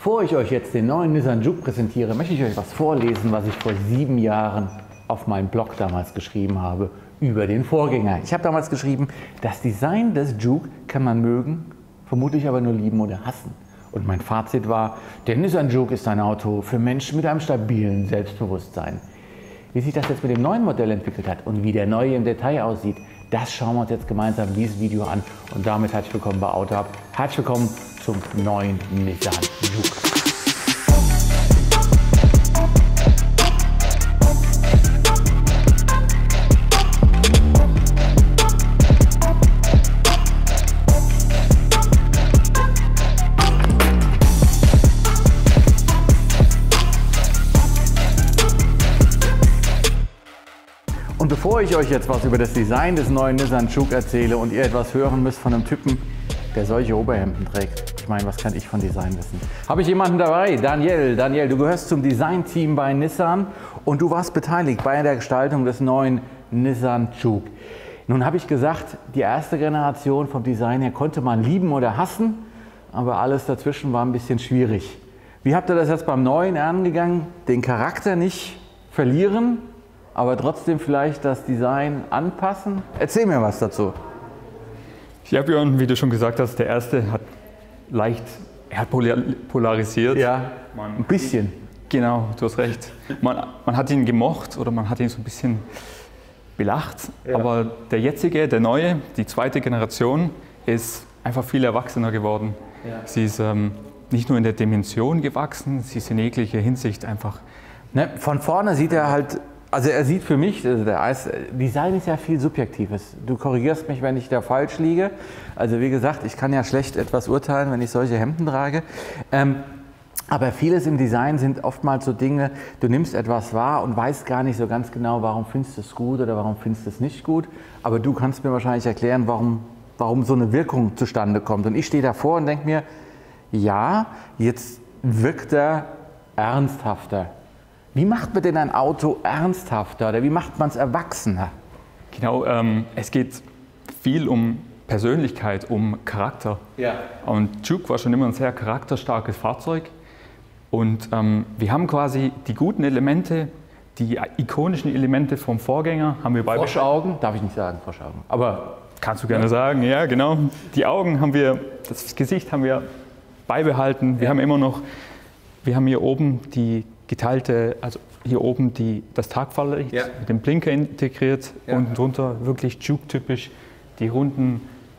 Bevor ich euch jetzt den neuen Nissan Juke präsentiere, möchte ich euch was vorlesen, was ich vor 7 Jahren auf meinem Blog damals geschrieben habe über den Vorgänger. Ich habe damals geschrieben, das Design des Juke kann man mögen, vermutlich aber nur lieben oder hassen. Und mein Fazit war, der Nissan Juke ist ein Auto für Menschen mit einem stabilen Selbstbewusstsein. Wie sich das jetzt mit dem neuen Modell entwickelt hat und wie der neue im Detail aussieht, das schauen wir uns jetzt gemeinsam in diesem Video an. Und damit herzlich willkommen bei AutoHub. Herzlich willkommen zum neuen Nissan Juke. Und bevor ich euch jetzt was über das Design des neuen Nissan Juke erzähle und ihr etwas hören müsst von einem Typen, der solche Oberhemden trägt, ich meine, was kann ich von Design wissen? Habe ich jemanden dabei? Daniel, du gehörst zum Design-Team bei Nissan und du warst beteiligt bei der Gestaltung des neuen Nissan Juke. Nun habe ich gesagt, die erste Generation vom Design her konnte man lieben oder hassen, aber alles dazwischen war ein bisschen schwierig. Wie habt ihr das jetzt beim neuen angegangen? Den Charakter nicht verlieren, aber trotzdem vielleicht das Design anpassen? Erzähl mir was dazu. Ja, Björn, wie du schon gesagt hast, der erste hat polarisiert. Ja, ein bisschen. Genau, du hast recht. Man hat ihn gemocht oder man hat ihn so ein bisschen belacht, ja. Aber der jetzige, der neue, die zweite Generation, ist einfach viel erwachsener geworden. Ja. Sie ist nicht nur in der Dimension gewachsen, sie ist in jeglicher Hinsicht einfach... Ne, von vorne sieht er halt... Also er sieht für mich, Design ist ja viel Subjektives. Du korrigierst mich, wenn ich da falsch liege. Also wie gesagt, ich kann ja schlecht etwas urteilen, wenn ich solche Hemden trage. Aber vieles im Design sind oftmals so Dinge, du nimmst etwas wahr und weißt gar nicht so ganz genau, warum findest du es gut oder warum findest du es nicht gut. Aber du kannst mir wahrscheinlich erklären, warum so eine Wirkung zustande kommt. Und ich stehe davor und denke mir, ja, jetzt wirkt er ernsthafter. Wie macht man denn ein Auto ernsthafter oder wie macht man es erwachsener? Genau, es geht viel um Persönlichkeit, um Charakter. Ja. Und Juke war schon immer ein sehr charakterstarkes Fahrzeug. Und wir haben quasi die guten Elemente, die ikonischen Elemente vom Vorgänger haben wir beibehalten. Froschaugen? Darf ich nicht sagen, Froschaugen. Aber kannst du gerne sagen, ja genau. Die Augen haben wir, das Gesicht haben wir beibehalten. Wir haben immer noch, wir haben hier oben die geteilte, also hier oben das Tagfahrlicht mit dem Blinker integriert, unten drunter wirklich Juke-typisch die runden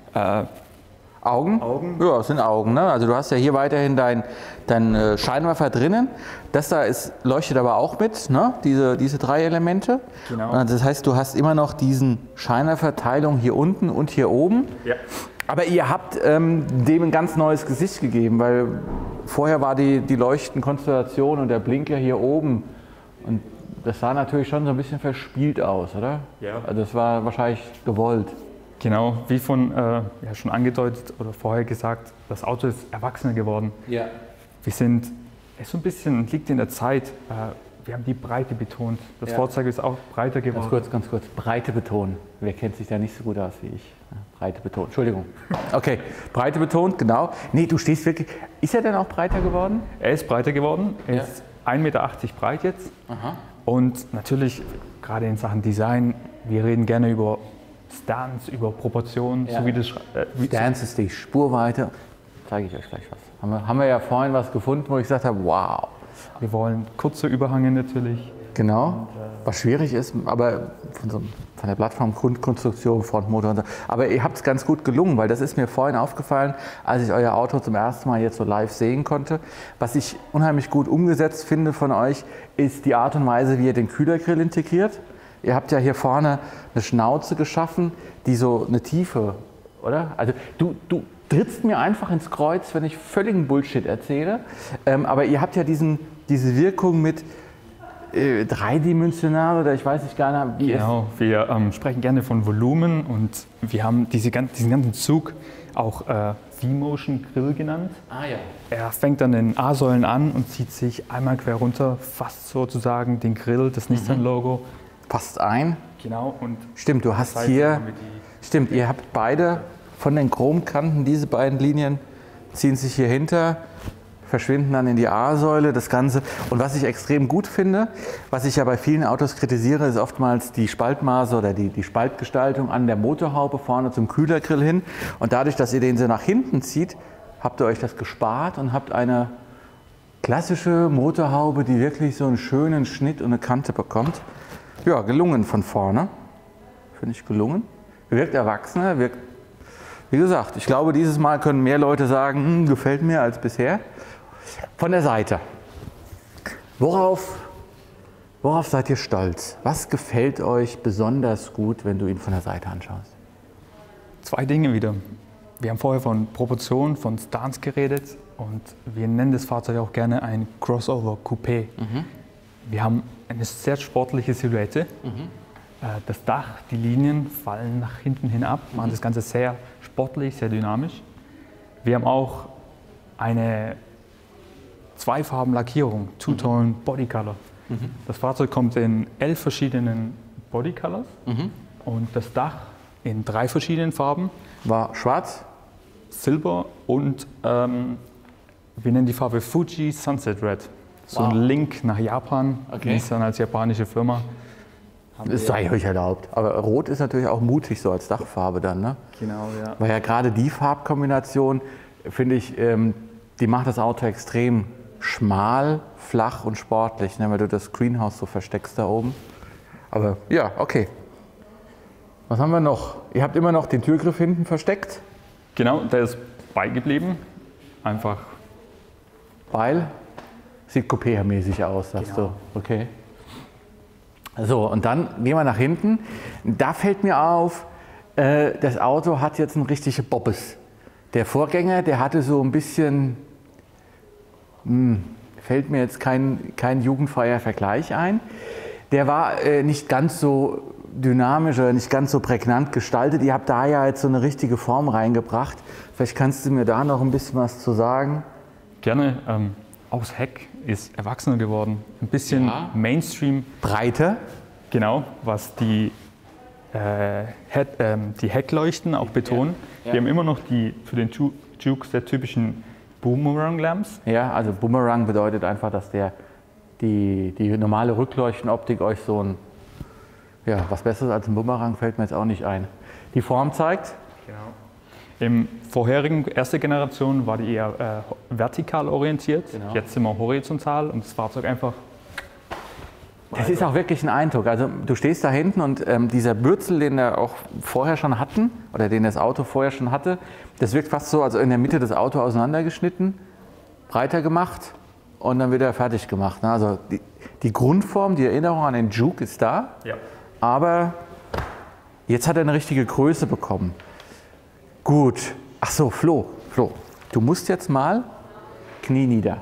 Augen. Ja, das sind Augen. Ne? Also du hast ja hier weiterhin dein Scheinwerfer drinnen. Das da leuchtet aber auch mit, ne? diese 3 Elemente. Genau. Das heißt, du hast immer noch diesen Scheinwerferteilung hier unten und hier oben. Ja. Aber ihr habt dem ein ganz neues Gesicht gegeben, weil vorher war die Leuchtenkonstellation und der Blinker hier oben und das sah natürlich schon so ein bisschen verspielt aus, oder? Ja. Also das war wahrscheinlich gewollt. Genau, wie schon angedeutet oder vorher gesagt, das Auto ist erwachsener geworden. Ja. Es so ein bisschen, liegt in der Zeit, wir haben die Breite betont. Das Fahrzeug ist auch breiter geworden. Ganz kurz, Breite betonen. Wer kennt sich da nicht so gut aus wie ich? Breite betont, Entschuldigung. Okay, Breite betont, genau. Nee, du stehst wirklich, ist er denn auch breiter geworden? Er ist breiter geworden, er ist 1,80 Meter breit jetzt. Aha. Und natürlich, gerade in Sachen Design, wir reden gerne über Stance, über Proportionen. Ja. So wie das, Stance ist die Spurweite. Zeige ich euch gleich was. Haben wir ja vorhin was gefunden, wo ich gesagt habe, wow. Wir wollen kurze Überhänge natürlich. Genau, was schwierig ist, aber von der Plattform Grundkonstruktion, Frontmotor und so. Aber ihr habt es ganz gut gelungen, weil das ist mir vorhin aufgefallen, als ich euer Auto zum ersten Mal jetzt so live sehen konnte. Was ich unheimlich gut umgesetzt finde von euch, ist die Art und Weise, wie ihr den Kühlergrill integriert. Ihr habt ja hier vorne eine Schnauze geschaffen, die so eine Tiefe, oder? Also du trittst mir einfach ins Kreuz, wenn ich völligen Bullshit erzähle. Aber ihr habt ja diese Wirkung mit dreidimensional oder ich weiß nicht gar nicht, wie es... Genau, wir sprechen gerne von Volumen und wir haben diesen ganzen Zug auch V-Motion Grill genannt. Ah ja. Er fängt an den A-Säulen an und zieht sich einmal quer runter, fast sozusagen den Grill, das Nissan-Logo. Passt ein. Genau. Und stimmt, du hast hier... Stimmt, ihr habt beide von den Chromkanten, diese beiden Linien ziehen sich hier hinter. verschwinden dann in die A-Säule, das Ganze. Und was ich extrem gut finde, was ich ja bei vielen Autos kritisiere, ist oftmals die Spaltmaße oder die Spaltgestaltung an der Motorhaube vorne zum Kühlergrill hin. Und dadurch, dass ihr den so nach hinten zieht, habt ihr euch das gespart und habt eine klassische Motorhaube, die wirklich so einen schönen Schnitt und eine Kante bekommt. Ja, gelungen von vorne. Finde ich gelungen. Wirkt erwachsener, wirkt, wie gesagt, ich glaube, dieses Mal können mehr Leute sagen, gefällt mir als bisher. Von der Seite. Worauf seid ihr stolz? Was gefällt euch besonders gut, wenn du ihn von der Seite anschaust? Zwei Dinge wieder. Wir haben vorher von Proportionen, von Stance geredet und wir nennen das Fahrzeug auch gerne ein Crossover Coupé. Wir haben eine sehr sportliche Silhouette. Das Dach, die Linien fallen nach hinten hin ab, machen das Ganze sehr sportlich, sehr dynamisch. Wir haben auch eine Zweifarben-Lackierung, Two-Tone Bodycolor. Das Fahrzeug kommt in 11 verschiedenen Bodycolors und das Dach in 3 verschiedenen Farben. War schwarz, Silber und wir nennen die Farbe Fuji Sunset Red. So Wow. ein Link nach Japan, Nissan als japanische Firma. das sei euch erlaubt. Aber Rot ist natürlich auch mutig so als Dachfarbe dann, ne? Genau, ja. Weil ja gerade die Farbkombination, finde ich, die macht das Auto extrem schmal, flach und sportlich, ne? Weil du das Greenhouse so versteckst da oben. Aber ja, okay. Was haben wir noch? Ihr habt immer noch den Türgriff hinten versteckt, Genau, der ist beigeblieben. Einfach, weil sieht Coupé-mäßig aus, sagst Genau. du. Okay. So, und dann gehen wir nach hinten. Da fällt mir auf, das Auto hat jetzt einen richtigen Bobbes. Der Vorgänger, der hatte so ein bisschen, fällt mir jetzt kein jugendfreier Vergleich ein. Der war nicht ganz so dynamisch oder nicht ganz so prägnant gestaltet. Ihr habt da ja jetzt so eine richtige Form reingebracht. Vielleicht kannst du mir da noch ein bisschen was zu sagen. gerne. Auch das Heck ist erwachsener geworden. Ein bisschen Mainstream. Breiter. Genau, was die Heckleuchten auch betonen. Ja. Wir haben immer noch die für den Juke sehr typischen Boomerang-Lamps. Ja, also Boomerang bedeutet einfach, dass die normale Rückleuchtenoptik euch so ein, ja, was Besseres als ein Boomerang fällt mir jetzt auch nicht ein. Die Form zeigt, Im vorherigen, erste Generation war die eher vertikal orientiert. Genau. Jetzt sind wir horizontal und das Fahrzeug einfach. das ist auch wirklich ein Eindruck. Also du stehst da hinten und dieser Bürzel, den wir auch vorher schon hatten, oder den das Auto vorher schon hatte, das wirkt fast so, also in der Mitte des Autos auseinandergeschnitten, breiter gemacht und dann wieder fertig gemacht. Ne? Also die Grundform, die Erinnerung an den Juke ist da, Ja. aber jetzt hat er eine richtige Größe bekommen. Gut. Ach so, Flo, du musst jetzt mal Knie nieder.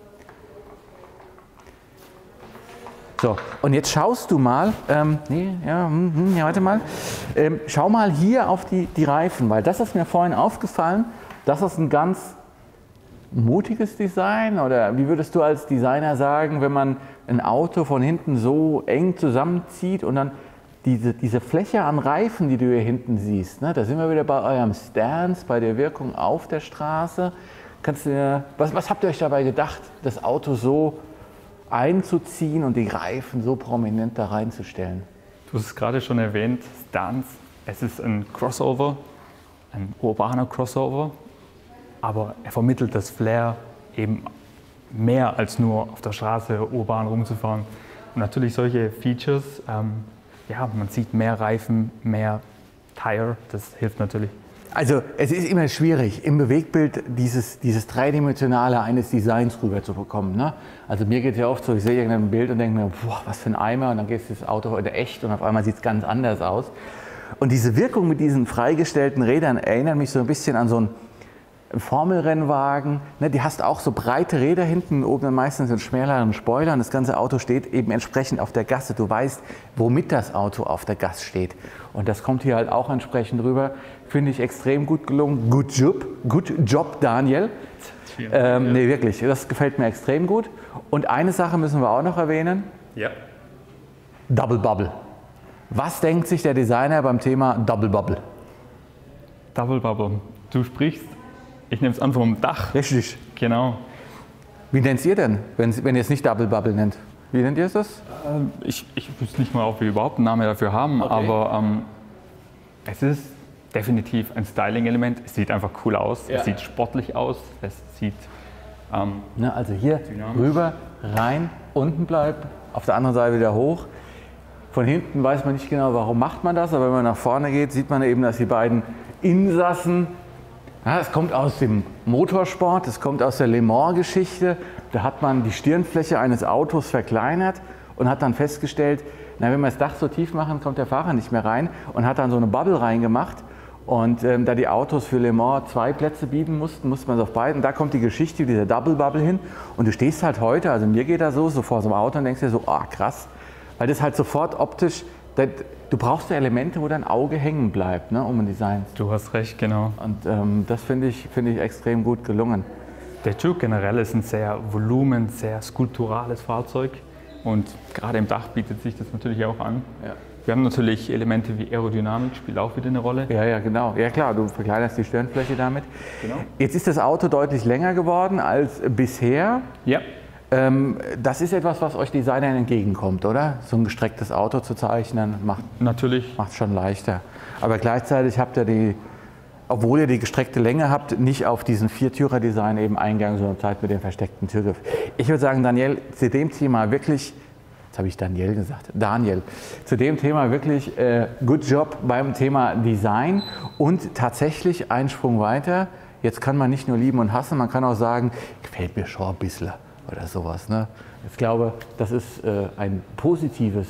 So, und jetzt schaust du mal, warte mal, schau mal hier auf die Reifen, weil das ist mir vorhin aufgefallen, das ist ein ganz mutiges Design, oder wie würdest du als Designer sagen, wenn man ein Auto von hinten so eng zusammenzieht und dann diese Fläche an Reifen, die du hier hinten siehst, ne, da sind wir wieder bei eurem Stance, bei der Wirkung auf der Straße. Was habt ihr euch dabei gedacht, das Auto so einzuziehen und die Reifen so prominent da reinzustellen? Du hast es gerade schon erwähnt, Stance. Es ist ein Crossover, ein urbaner Crossover, aber er vermittelt das Flair eben mehr als nur auf der Straße urban rumzufahren. Und natürlich solche Features, man sieht mehr Reifen, mehr Tire, das hilft natürlich. Also es ist immer schwierig, im Bewegtbild dieses Dreidimensionale eines Designs rüber zu bekommen. Ne? Also mir geht es ja oft so, ich sehe irgendein Bild und denke mir, boah, was für ein Eimer, und dann geht das Auto heute echt und auf einmal sieht es ganz anders aus. Und diese Wirkung mit diesen freigestellten Rädern erinnert mich so ein bisschen an so ein Formelrennwagen, ne, die hast auch so breite Räder hinten, oben dann meistens einen schmäleren Spoiler und das ganze Auto steht eben entsprechend auf der Gasse. Du weißt, womit das Auto auf der Gasse steht. Und das kommt hier halt auch entsprechend rüber. Finde ich extrem gut gelungen. Good job, Daniel. Nee, wirklich, das gefällt mir extrem gut. Und eine Sache müssen wir auch noch erwähnen. Ja. Double Bubble. Was denkt sich der Designer beim Thema Double Bubble? Double Bubble. Du sprichst, ich nehme es an vom Dach. Richtig. Genau. Wie nennt ihr denn, wenn ihr es nicht Double Bubble nennt? Wie nennt ihr es das? Ich wüsste nicht mal, ob wir überhaupt einen Namen dafür haben, Okay. aber es ist definitiv ein Styling-Element. Es sieht einfach cool aus, Ja. es sieht sportlich aus, es sieht Ne, also hier dynamisch. rüber, rein, unten bleibt, auf der anderen Seite wieder hoch. Von hinten weiß man nicht genau, warum macht man das, aber wenn man nach vorne geht, sieht man eben, dass die beiden Insassen, ja, es kommt aus dem Motorsport, es kommt aus der Le Mans-Geschichte, da hat man die Stirnfläche eines Autos verkleinert und hat dann festgestellt, na, wenn wir das Dach so tief machen, kommt der Fahrer nicht mehr rein und hat dann so eine Bubble reingemacht. Und da die Autos für Le Mans 2 Plätze bieten musste man es auf beiden. Da kommt die Geschichte, dieser Double Bubble hin. Und du stehst halt heute, also mir geht das so vor so einem Auto und denkst dir so, oh krass. Weil das halt sofort optisch, du brauchst ja Elemente, wo dein Auge hängen bleibt, ne, um ein Design. Du hast recht, genau. Und das finde ich extrem gut gelungen. Der Juke generell ist ein sehr sehr skulpturales Fahrzeug und gerade im Dach bietet sich das natürlich auch an. Ja. Wir haben natürlich Elemente wie Aerodynamik, spielt auch wieder eine Rolle. Ja, genau. Ja klar, du verkleinerst die Stirnfläche damit. Genau. Jetzt ist das Auto deutlich länger geworden als bisher. Ja, Das ist etwas, was euch Designern entgegenkommt, oder? So ein gestrecktes Auto zu zeichnen, macht natürlich. es schon leichter. Aber gleichzeitig habt ihr obwohl ihr die gestreckte Länge habt, nicht auf diesen Viertürer-Design eben eingegangen, sondern Zeit mit dem versteckten Türgriff. Ich würde sagen, Daniel, zu dem Thema wirklich, jetzt habe ich Daniel gesagt, Daniel, zu dem Thema wirklich good job beim Thema Design und tatsächlich einen Sprung weiter. Jetzt kann man nicht nur lieben und hassen, man kann auch sagen, gefällt mir schon ein bisschen oder sowas. Ne? Ich glaube, das ist ein positives,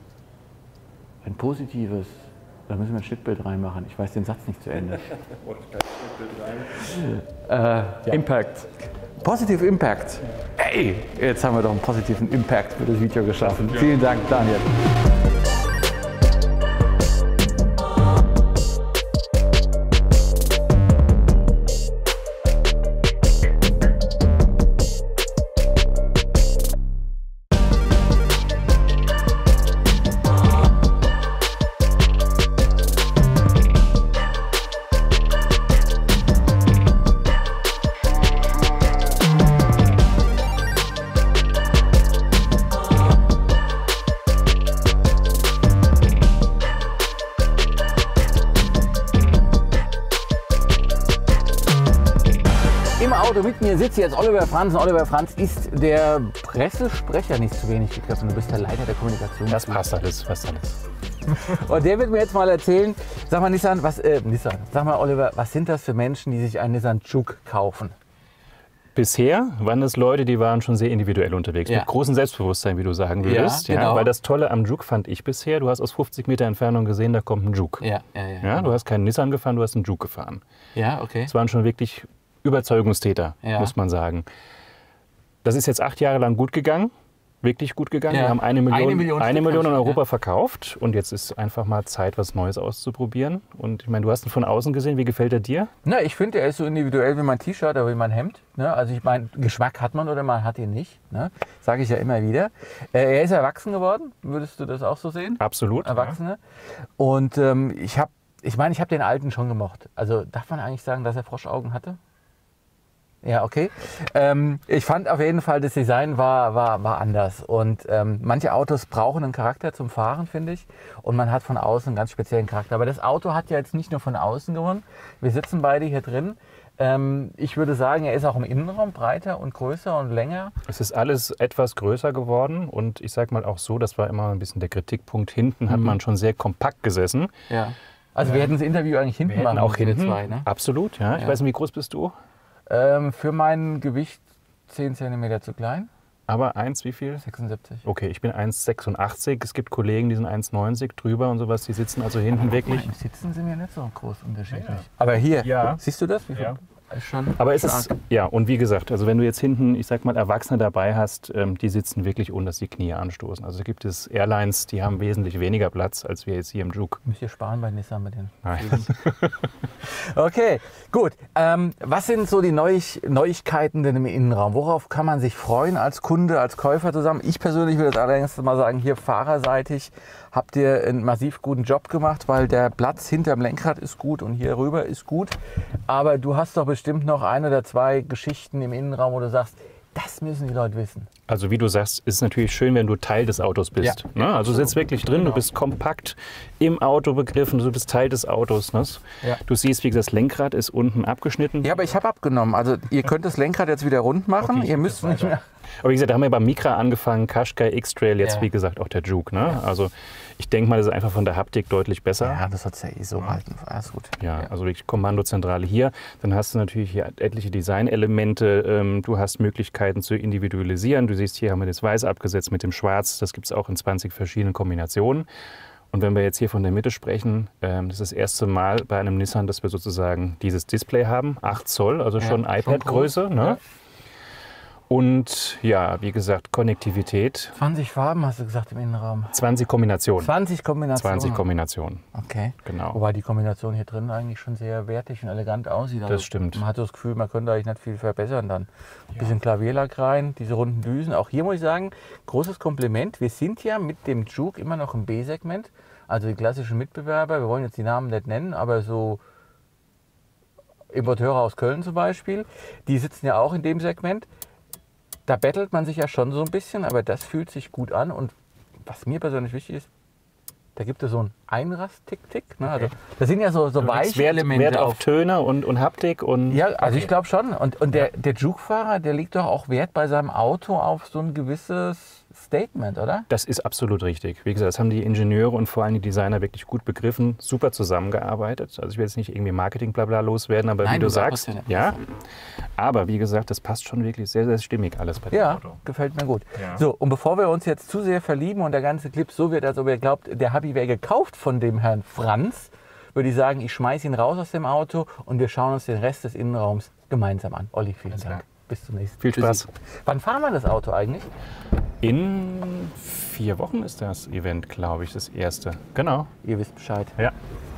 da müssen wir ein Schnittbild reinmachen. Ich weiß den Satz nicht zu Ende. Impact. Positive Impact. Hey, jetzt haben wir doch einen positiven Impact für das Video geschaffen. Vielen Dank, Daniel. Im Auto mit mir sitzt jetzt Oliver Franz. Und Oliver Franz ist der Pressesprecher, nicht zu wenig gegriffen. Du bist der Leiter der Kommunikation. Das passt alles. Und der wird mir jetzt mal erzählen, sag mal sag mal Oliver, was sind das für Menschen, die sich einen Nissan Juke kaufen? Bisher waren es Leute, die waren schon sehr individuell unterwegs, Ja. mit großem Selbstbewusstsein, wie du sagen würdest. Ja, genau. Weil das Tolle am Juke fand ich bisher, du hast aus 50 Meter Entfernung gesehen, da kommt ein Juke. Ja, Du hast keinen Nissan gefahren, du hast einen Juke gefahren. Ja, okay. Es waren schon wirklich Überzeugungstäter, Ja. muss man sagen. Das ist jetzt 8 Jahre lang gut gegangen. Wirklich gut gegangen. Ja. Wir haben eine Million Stück in haben Europa wir, verkauft. Und jetzt ist einfach mal Zeit, was Neues auszuprobieren. Und ich meine, du hast ihn von außen gesehen. Wie gefällt er dir? Na, ich finde, er ist so individuell wie mein T-Shirt oder wie mein Hemd. Ne? Also ich meine, Geschmack hat man oder man hat ihn nicht. Ne? Sage ich ja immer wieder. Er ist erwachsen geworden. Würdest du das auch so sehen? Absolut. Erwachsene. Und ich habe den alten schon gemocht. Also darf man eigentlich sagen, dass er Froschaugen hatte? Ja, okay. Ich fand auf jeden Fall, das Design war anders. Und manche Autos brauchen einen Charakter zum Fahren, finde ich. Und man hat von außen einen ganz speziellen Charakter. Aber das Auto hat ja jetzt nicht nur von außen gewonnen. Wir sitzen beide hier drin. Ich würde sagen, er ist auch im Innenraum breiter und größer und länger. Es ist alles etwas größer geworden und ich sage mal auch so, das war immer ein bisschen der Kritikpunkt. Hinten hat man schon sehr kompakt gesessen. Ja. Also wir hätten das Interview eigentlich hinten machen auch müssen, wir hinten. zwei, ne? Absolut, ja. Ich Ja. weiß nicht, wie groß bist du? Für mein Gewicht 10 cm zu klein. Aber wie viel? 76. Okay, ich bin 1,86. Es gibt Kollegen, die sind 1,90 drüber und sowas. Die sitzen also hinten wirklich. Im Sitzen sind wir nicht so groß unterschiedlich. Aber hier, Ja. siehst du das? Wie viel? Ja. Ist schon Aber es stark. ist, ja, und wie gesagt, also wenn du jetzt hinten, ich sag mal, Erwachsene dabei hast, die sitzen wirklich ohne, dass die Knie anstoßen. Also gibt es Airlines, die haben wesentlich weniger Platz, als wir jetzt hier im Juke. Müsst ihr sparen bei Nissan mit den Nein. Flügen. Okay, gut. Was sind so die Neuigkeiten denn im Innenraum? Worauf kann man sich freuen als Kunde, als Käufer zusammen? Ich persönlich würde jetzt allerdings mal sagen, hier fahrerseitig habt ihr einen massiv guten Job gemacht, weil der Platz hinterm Lenkrad ist gut und hier rüber ist gut. Aber du hast doch bestimmt noch 1 oder 2 Geschichten im Innenraum, wo du sagst, Das müssen die Leute wissen. Also wie du sagst, ist es natürlich schön, wenn du Teil des Autos bist. Ja. Ne? Also du sitzt wirklich drin, du bist kompakt im Auto begriffen, du bist Teil des Autos. Ne? Ja. Du siehst, wie das Lenkrad ist unten abgeschnitten. Ja, aber ich habe abgenommen. Also ihr könnt das Lenkrad jetzt wieder rund machen. Okay, ihr müsst nicht mehr. Aber wie gesagt, da haben wir beim Micra angefangen, Qashqai, X-Trail, jetzt Ja. wie gesagt auch der Juke. Ne? Also ich denke mal, das ist einfach von der Haptik deutlich besser. Ja, das hat es ja eh so halten. Alles gut. Ja, also wirklich Kommandozentrale hier. Dann hast du natürlich hier etliche Designelemente. Du hast Möglichkeiten zu individualisieren. Du siehst, hier haben wir das Weiß abgesetzt mit dem Schwarz. Das gibt es auch in 20 verschiedenen Kombinationen. Und wenn wir jetzt hier von der Mitte sprechen, das ist das erste Mal bei einem Nissan, dass wir sozusagen dieses Display haben. 8 Zoll, also schon iPad-Größe. Ne? Ja. Und ja, wie gesagt, Konnektivität. 20 Farben hast du gesagt im Innenraum. 20 Kombinationen. 20 Kombinationen. 20 Kombinationen. Okay. Genau. Wobei die Kombination hier drin eigentlich schon sehr wertig und elegant aussieht. Also Das stimmt. Man hat so das Gefühl, man könnte eigentlich nicht viel verbessern dann. Ein bisschen Klavierlack rein, diese runden Düsen. Auch hier muss ich sagen, großes Kompliment. Wir sind ja mit dem Juke immer noch im B-Segment. Also die klassischen Mitbewerber. Wir wollen jetzt die Namen nicht nennen, aber so Importeure aus Köln zum Beispiel, die sitzen ja auch in dem Segment. Da bettelt man sich ja schon so ein bisschen, aber das fühlt sich gut an. Und was mir persönlich wichtig ist, da gibt es so ein Einrast-Tick-Tick. Ne? Also, das sind ja so weiche Elemente. Wert auf Töne und Haptik. Und ja, also ich glaube schon. Und der Juke-Fahrer, der legt doch auch Wert bei seinem Auto auf so ein gewisses Statement, oder? Das ist absolut richtig. Wie gesagt, das haben die Ingenieure und vor allem die Designer wirklich gut begriffen, super zusammengearbeitet. Also ich will jetzt nicht irgendwie Marketing-Blabla loswerden, aber Nein, wie du du sagst, sagst ja. Aber wie gesagt, das passt schon wirklich sehr, sehr stimmig alles bei dem Ja, Auto. gefällt mir gut. Ja. So, und bevor wir uns jetzt zu sehr verlieben und der ganze Clip so wird, als ob ihr glaubt, der Hubby wäre gekauft von dem Herrn Franz, würde ich sagen, ich schmeiße ihn raus aus dem Auto und wir schauen uns den Rest des Innenraums gemeinsam an. Olli, vielen Dank. Bis zum nächsten Mal. Viel Spaß. Wann fahren wir das Auto eigentlich? In 4 Wochen ist das Event, glaube ich, das erste. Genau. Ihr wisst Bescheid. Ja.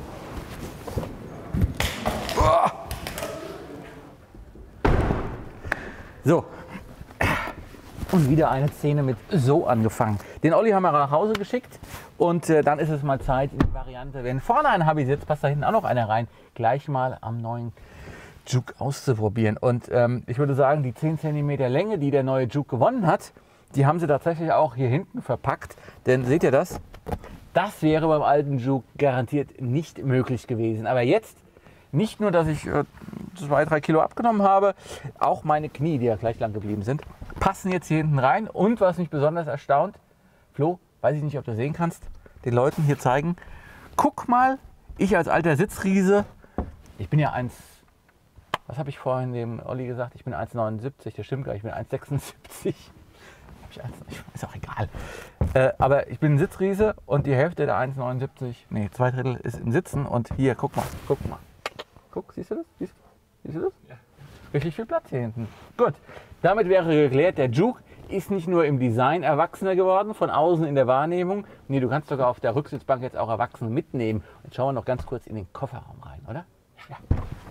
So. Und wieder eine Szene mit so angefangen. Den Olli haben wir nach Hause geschickt und dann ist es mal Zeit in die Variante, wenn vorne ein Hubby sitzt, passt da hinten auch noch einer rein, gleich mal am neuen Juke auszuprobieren. Und ich würde sagen, die 10 cm Länge, die der neue Juke gewonnen hat, die haben sie tatsächlich auch hier hinten verpackt. Denn seht ihr das? Das wäre beim alten Juke garantiert nicht möglich gewesen. Aber jetzt nicht nur, dass ich 2-3 Kilo abgenommen habe, auch meine Knie, die ja gleich lang geblieben sind, passen jetzt hier hinten rein. Und was mich besonders erstaunt, Flo, weiß ich nicht, ob du sehen kannst, den Leuten hier zeigen. Guck mal, ich als alter Sitzriese, ich bin ja was habe ich vorhin dem Olli gesagt? Ich bin 1,79, das stimmt gar nicht, ich bin 1,76. Ist auch egal. Aber ich bin ein Sitzriese und die Hälfte der 1,79, nee, 2/3 ist im Sitzen. Und hier, guck mal. Guck, siehst du das? Siehst du das? Ja. Richtig viel Platz hier hinten. Gut, damit wäre geklärt, der Juke ist nicht nur im Design erwachsener geworden, von außen in der Wahrnehmung. Nee, du kannst sogar auf der Rücksitzbank jetzt auch Erwachsene mitnehmen. Jetzt schauen wir noch ganz kurz in den Kofferraum rein, oder? Ja.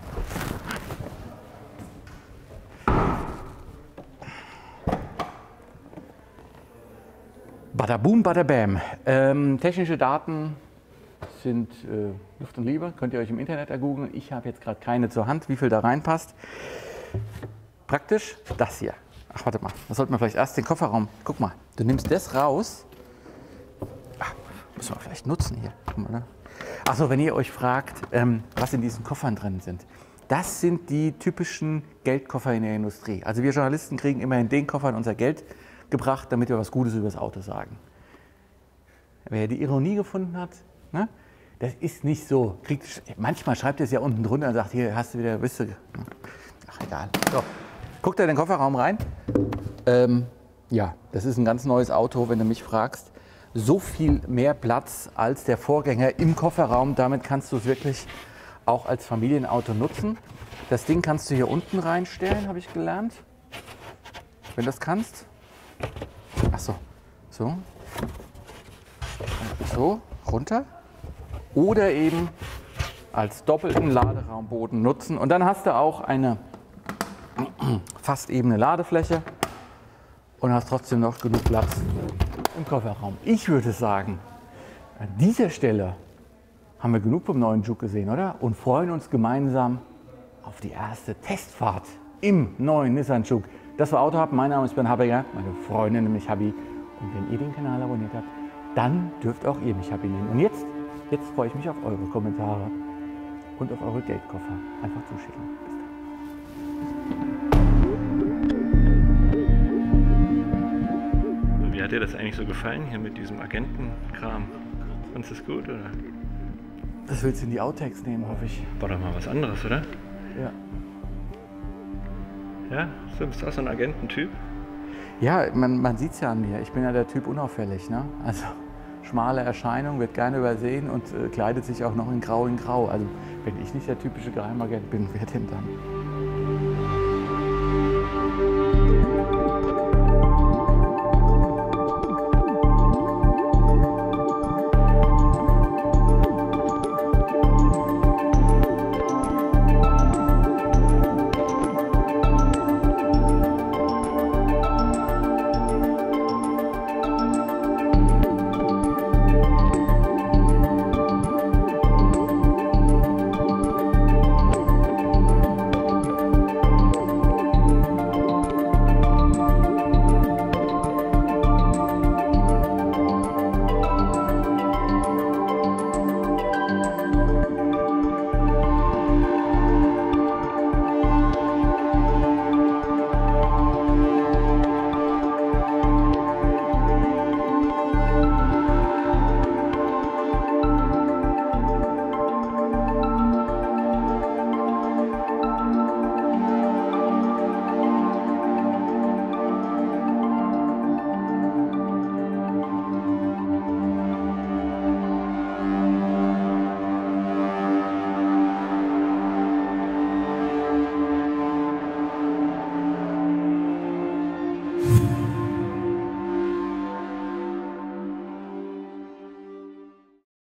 Bada boom, bada bam. Technische Daten sind Luft und Liebe. Könnt ihr euch im Internet ergoogeln. Ich habe jetzt gerade keine zur Hand, wie viel da reinpasst. Praktisch das hier. Ach, warte mal. Das sollten wir vielleicht erst den Kofferraum. Guck mal, du nimmst das raus. Ach, müssen wir vielleicht nutzen hier. Achso, wenn ihr euch fragt, was in diesen Koffern drin sind. Das sind die typischen Geldkoffer in der Industrie. Also wir Journalisten kriegen immer in den Koffern unser Geld gebracht, damit wir was Gutes über das Auto sagen. Wer die Ironie gefunden hat, ne? Das ist nicht so. Manchmal schreibt er es ja unten drunter und sagt, hier hast du wieder, wisst du. Ach, egal. So, guckt in den Kofferraum rein. Ja, das ist ein ganz neues Auto, wenn du mich fragst. So viel mehr Platz als der Vorgänger im Kofferraum. Damit kannst du es wirklich auch als Familienauto nutzen. Das Ding kannst du hier unten reinstellen, habe ich gelernt. Wenn du das kannst. Ach so, so, runter. Oder eben als doppelten Laderaumboden nutzen. Und dann hast du auch eine fast ebene Ladefläche und hast trotzdem noch genug Platz im Kofferraum. Ich würde sagen, an dieser Stelle haben wir genug vom neuen Juke gesehen, oder? Und freuen uns gemeinsam auf die erste Testfahrt im neuen Nissan Juke. Das war Autohub, mein Name ist Bernd Habegger, meine Freundin nämlich Habi. Und wenn ihr den Kanal abonniert habt, dann dürft auch ihr mich Habi nennen. Und jetzt freue ich mich auf eure Kommentare und auf eure Geldkoffer. Einfach zuschicken. Bis dann. Wie hat dir das eigentlich so gefallen hier mit diesem Agentenkram? Fandest du das gut, oder? Das willst du in die Outtakes nehmen, hoffe ich. War doch mal was anderes, oder? Ja. Ja? Du bist auch so ein Agententyp? Ja, man sieht es ja an mir. Ich bin ja der Typ unauffällig. Ne? Also schmale Erscheinung, wird gerne übersehen und kleidet sich auch noch in Grau in Grau. Also wenn ich nicht der typische Geheimagent bin, wer denn dann?